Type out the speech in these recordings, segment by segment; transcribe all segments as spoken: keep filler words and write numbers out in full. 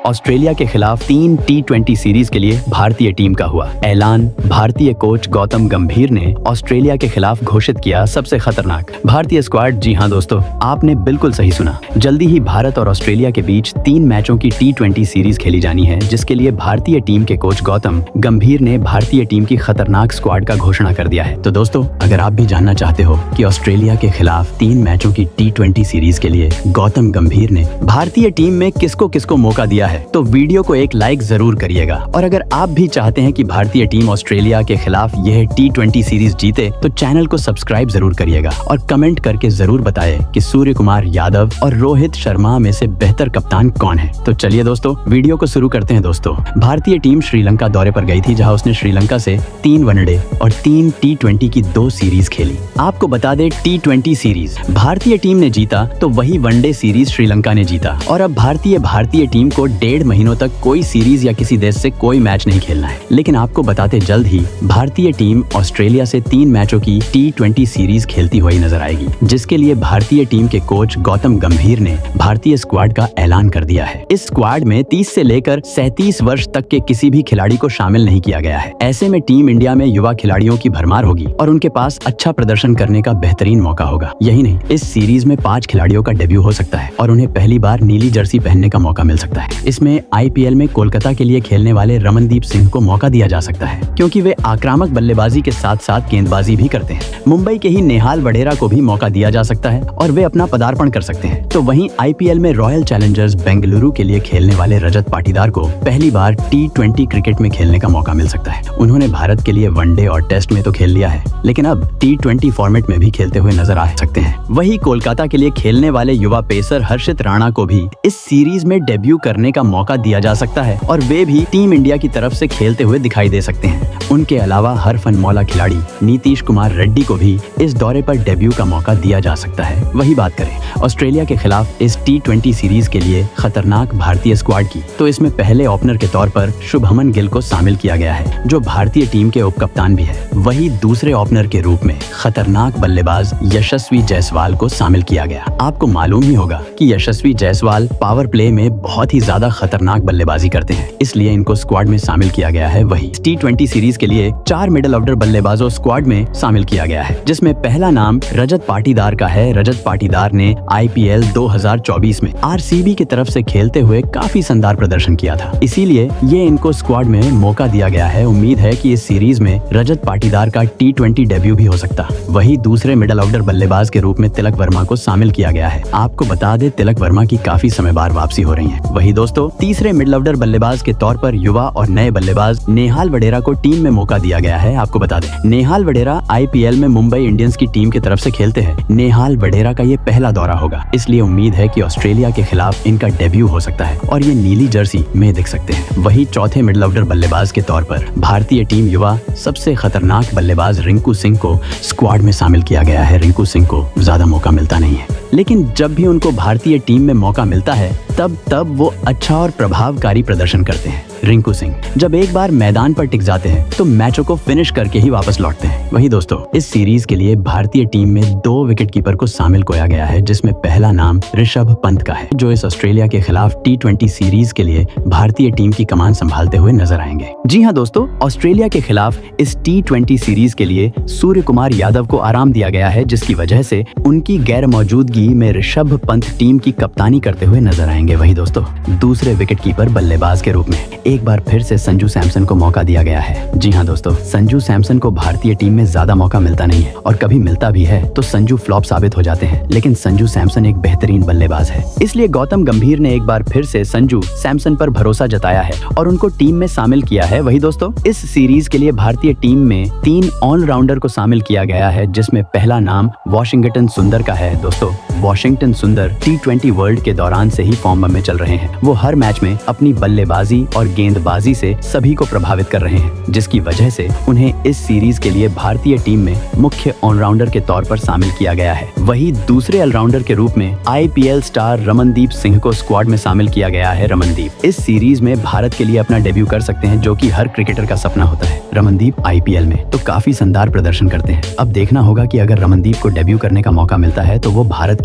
Australia के खिलाफ तीन टी ट्वेंटी सीरीज के लिए भारतीय टीम का हुआ ऐलान। भारतीय कोच गौतम गंभीर ने ऑस्ट्रेलिया के खिलाफ घोषित किया सबसे खतरनाक भारतीय स्क्वाड। जी हां दोस्तों, आपने बिल्कुल सही सुना। जल्दी ही भारत और ऑस्ट्रेलिया के बीच तीन मैचों की टी ट्वेंटी सीरीज खेली जानी है, जिसके लिए भारतीय टीम के कोच गौतम गंभीर ने भारतीय टीम की खतरनाक स्क्वाड का घोषणा कर दिया है। तो दोस्तों, अगर आप भी जानना चाहते हो कि ऑस्ट्रेलिया के खिलाफ तीन मैचों की टी ट्वेंटी सीरीज के लिए गौतम गंभीर ने भारतीय टीम में किसको किसको मौका दिया है, तो वीडियो को एक लाइक जरूर करिएगा। और अगर आप भी चाहते हैं कि भारतीय टीम ऑस्ट्रेलिया के खिलाफ यह टी ट्वेंटी सीरीज जीते, तो चैनल को सब्सक्राइब जरूर करिएगा और कमेंट करके जरूर बताएं कि सूर्य कुमार यादव और रोहित शर्मा में से बेहतर कप्तान कौन है। तो चलिए दोस्तों, वीडियो को शुरू करते हैं। दोस्तों, भारतीय टीम श्रीलंका दौरे पर गई थी, जहां उसने श्रीलंका से तीन वनडे और तीन टी ट्वेंटी की दो सीरीज खेली। आपको बता दें, टी ट्वेंटी सीरीज भारतीय टीम ने जीता तो वही वनडे सीरीज श्रीलंका ने जीता। और अब भारतीय भारतीय टीम को डेढ़ महीनों तक कोई सीरीज या किसी देश से कोई मैच नहीं खेलना है। लेकिन आपको बताते, जल्द ही भारतीय टीम ऑस्ट्रेलिया से तीन मैचों की टी ट्वेंटी सीरीज खेलती हुई नजर आएगी, जिसके लिए भारतीय टीम के कोच गौतम गंभीर ने भारतीय स्क्वाड का ऐलान कर दिया है। इस स्क्वाड में तीस से लेकर सैंतीस वर्ष तक के किसी भी खिलाड़ी को शामिल नहीं किया गया है। ऐसे में टीम इंडिया में युवा खिलाड़ियों की भरमार होगी और उनके पास अच्छा प्रदर्शन करने का बेहतरीन मौका होगा। यही नहीं, इस सीरीज में पांच खिलाड़ियों का डेब्यू हो सकता है और उन्हें पहली बार नीली जर्सी पहनने का मौका मिल सकता है। इसमें आईपीएल में कोलकाता के लिए खेलने वाले रमनदीप सिंह को मौका दिया जा सकता है, क्योंकि वे आक्रामक बल्लेबाजी के साथ साथ गेंदबाजी भी करते हैं। मुंबई के ही नेहाल वडेरा को भी मौका दिया जा सकता है और वे अपना पदार्पण कर सकते हैं। तो वहीं आईपीएल में रॉयल चैलेंजर्स बेंगलुरु के लिए खेलने वाले रजत पाटीदार को पहली बार टी ट्वेंटी क्रिकेट में खेलने का मौका मिल सकता है। उन्होंने भारत के लिए वनडे और टेस्ट में तो खेल लिया है, लेकिन अब टी ट्वेंटी फॉर्मेट में भी खेलते हुए नजर आ सकते हैं। वही कोलकाता के लिए खेलने वाले युवा पेसर हर्षित राणा को भी इस सीरीज में डेब्यू करने का मौका दिया जा सकता है और वे भी टीम इंडिया की तरफ से खेलते हुए दिखाई दे सकते हैं। उनके अलावा हरफनमौला खिलाड़ी नीतीश कुमार रेड्डी को भी इस दौरे पर डेब्यू का मौका दिया जा सकता है। वही बात करें ऑस्ट्रेलिया के खिलाफ इस टी ट्वेंटी सीरीज के लिए खतरनाक भारतीय स्क्वाड की, तो इसमें पहले ओपनर के तौर पर शुभमन गिल को शामिल किया गया है, जो भारतीय टीम के उपकप्तान भी है। वही दूसरे ओपनर के रूप में खतरनाक बल्लेबाज यशस्वी जायसवाल को शामिल किया गया। आपको मालूम ही होगा कि यशस्वी जायसवाल पावर प्ले में बहुत ही ज्यादा खतरनाक बल्लेबाजी करते हैं, इसलिए इनको स्क्वाड में शामिल किया गया है। वही टी ट्वेंटी सीरीज के लिए चार मिडल ऑर्डर बल्लेबाजों स्क्वाड में शामिल किया गया है, जिसमें पहला नाम रजत पाटीदार का है। रजत पाटीदार ने आईपीएल दो हज़ार चौबीस में आरसीबी की तरफ से खेलते हुए काफी शानदार प्रदर्शन किया था, इसीलिए ये इनको स्क्वाड में मौका दिया गया है। उम्मीद है कि इस सीरीज में रजत पाटीदार का टी ट्वेंटी डेब्यू भी हो सकता। वही दूसरे मिडल ऑर्डर बल्लेबाज के रूप में तिलक वर्मा को शामिल किया गया है। आपको बता दे, तिलक वर्मा की काफी समय बाद वापसी हो रही है। वही दोस्तों, तीसरे मिडल ऑर्डर बल्लेबाज के तौर पर युवा और नए बल्लेबाज नेहाल वडेरा को टीम में मौका दिया गया है। आपको बता दें, नेहाल वडेरा आईपीएल में मुंबई इंडियंस की टीम की तरफ से खेलते हैं। नेहाल वडेरा का ये पहला दौरा होगा, इसलिए उम्मीद है कि ऑस्ट्रेलिया के खिलाफ इनका डेब्यू हो सकता है और ये नीली जर्सी में दिख सकते हैं। वही चौथे मिडल ऑर्डर बल्लेबाज के तौर पर भारतीय टीम युवा सबसे खतरनाक बल्लेबाज रिंकू सिंह को स्क्वाड में शामिल किया गया है। रिंकू सिंह को ज्यादा मौका मिलता नहीं है, लेकिन जब भी उनको भारतीय टीम में मौका मिलता है तब तब वो अच्छा और प्रभावकारी प्रदर्शन करते हैं। रिंकू सिंह जब एक बार मैदान पर टिक जाते हैं तो मैचों को फिनिश करके ही वापस लौटते हैं। वही दोस्तों, इस सीरीज के लिए भारतीय टीम में दो विकेट कीपर को शामिल किया गया है, जिसमें पहला नाम ऋषभ पंत का है, जो इस ऑस्ट्रेलिया के खिलाफ टी ट्वेंटी सीरीज के लिए भारतीय टीम की कमान संभालते हुए नजर आएंगे। जी हाँ दोस्तों, ऑस्ट्रेलिया के खिलाफ इस टी ट्वेंटी सीरीज के लिए सूर्य कुमार यादव को आराम दिया गया है, जिसकी वजह से उनकी गैर मौजूदगी में ऋषभ पंत टीम की कप्तानी करते हुए नजर आएंगे। वही दोस्तों, दूसरे विकेट कीपर बल्लेबाज के रूप में एक बार फिर से संजू सैमसन को मौका दिया गया है। जी हाँ दोस्तों, संजू सैमसन को भारतीय टीम में ज्यादा मौका मिलता नहीं है और कभी मिलता भी है तो संजू फ्लॉप साबित हो जाते हैं, लेकिन संजू सैमसन एक बेहतरीन बल्लेबाज है। इसलिए गौतम गंभीर ने एक बार फिर से संजू सैमसन पर भरोसा जताया है और उनको टीम में शामिल किया है। वही दोस्तों, इस सीरीज के लिए भारतीय टीम में तीन ऑलराउंडर को शामिल किया गया है, जिसमें पहला नाम वॉशिंगटन सुंदर का है। दोस्तों, वॉशिंगटन सुंदर टी ट्वेंटी वर्ल्ड के दौरान से ही फॉर्म में चल रहे हैं। वो हर मैच में अपनी बल्लेबाजी और गेंदबाजी से सभी को प्रभावित कर रहे हैं, जिसकी वजह से उन्हें इस सीरीज के लिए भारतीय टीम में मुख्य ऑलराउंडर के तौर पर शामिल किया गया है। वही दूसरे ऑलराउंडर के रूप में आईपीएल स्टार रमनदीप सिंह को स्क्वाड में शामिल किया गया है। रमनदीप इस सीरीज में भारत के लिए अपना डेब्यू कर सकते हैं, जो कि हर क्रिकेटर का सपना होता है। रमनदीप आईपीएल में तो काफी शानदार प्रदर्शन करते हैं। अब देखना होगा कि अगर रमनदीप को डेब्यू करने का मौका मिलता है तो वो भारत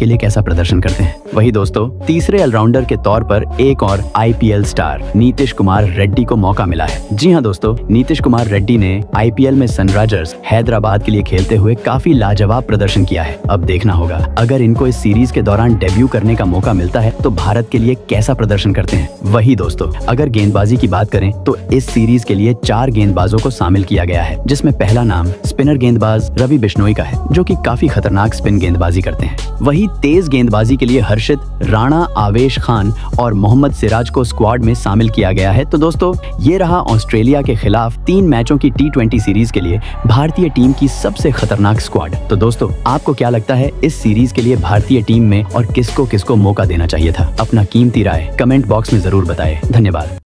के लिए कैसा प्रदर्शन करते हैं। वही दोस्तों, तीसरे ऑलराउंडर के तौर पर एक और आईपीएल स्टार नीतीश कुमार रेड्डी को मौका मिला है। जी हाँ दोस्तों, नीतीश कुमार रेड्डी ने आईपीएल में सनराइजर्स हैदराबाद के लिए खेलते हुए काफी लाजवाब प्रदर्शन किया है। अब देखना होगा अगर इनको इस सीरीज के दौरान डेब्यू करने का मौका मिलता है तो भारत के लिए कैसा प्रदर्शन करते हैं। वही दोस्तों, अगर गेंदबाजी की बात करें तो इस सीरीज के लिए चार गेंदबाजों को शामिल किया गया है, जिसमें पहला नाम स्पिनर गेंदबाज रवि बिश्नोई का है, जो कि काफी खतरनाक स्पिन गेंदबाजी करते हैं। वही तेज गेंदबाजी के लिए हर्षित राणा, आवेश खान और मोहम्मद सिराज को स्क्वाड में शामिल किया गया है। तो दोस्तों, ये रहा ऑस्ट्रेलिया के खिलाफ तीन मैचों की टी ट्वेंटी सीरीज के लिए भारतीय टीम की सबसे खतरनाक स्क्वाड। तो दोस्तों, आपको क्या लगता है इस सीरीज के लिए भारतीय टीम में और किसको किसको मौका देना चाहिए था? अपना कीमती राय कमेंट बॉक्स में जरूर बताएं। धन्यवाद।